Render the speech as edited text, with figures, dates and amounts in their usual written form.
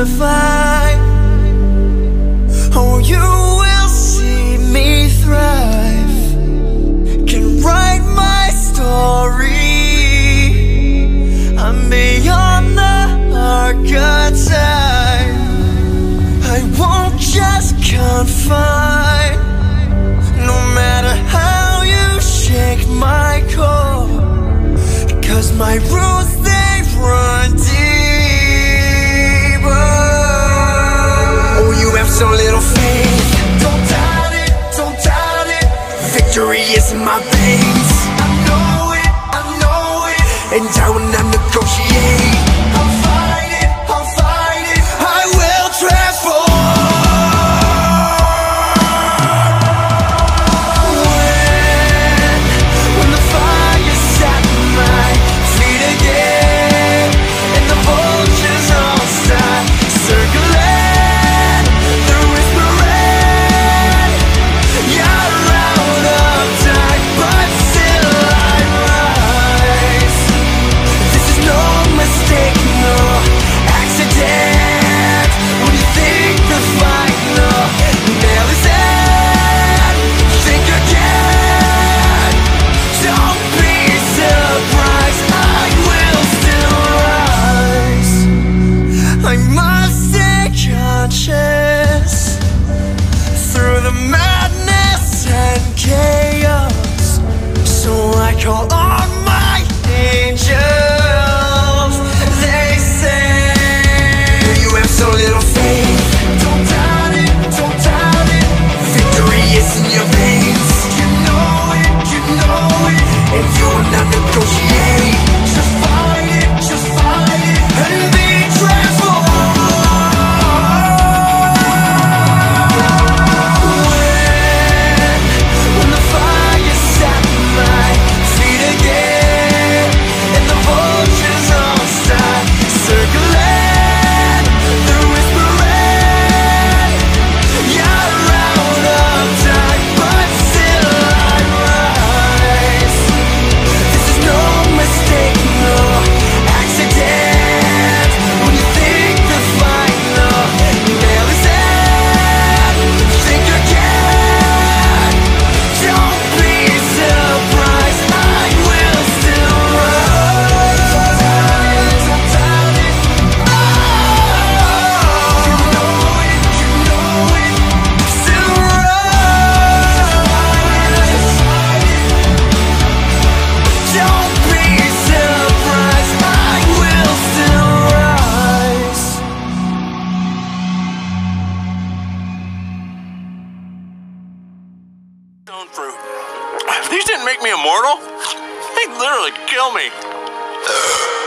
survive. Oh, you will see me thrive. Can write my story. I'm beyond the archetype. I won't just confine. No matter how you shake my core, 'cause my roots, they run deep. Oh, you have so little faith. Don't doubt it, don't doubt it. Victory is in my veins. I know it, I know it. And I will not negotiate. I'll fight it, I'll fight it. I will transform. When the fire's at my feet again, and the vultures all start circling, they're whispering, you're out of time, but still I rise. This is no mistake, no accident. When you think the final nail is in, think again. Don't be surprised, I will still rise. I must stay conscious through the madness and chaos. So I call on my angels. They say you have so little faith. Don't doubt it, don't doubt it. Victory is in your veins. You know it, you know it. And you will not negotiate. Just fight it, and be transformed. When the fire's at my feet again, and the vultures all start circling, they're whispering, you're out of time, but still I rise. This is no mistake, no accident. When you think the final nail is in, think again. Don't be surprised, I will still rise. Don't doubt it, don't doubt it. Oh, you know it, still rise. Don't be surprised, I will still rise. Stone fruit. These didn't make me immortal. They literally kill me.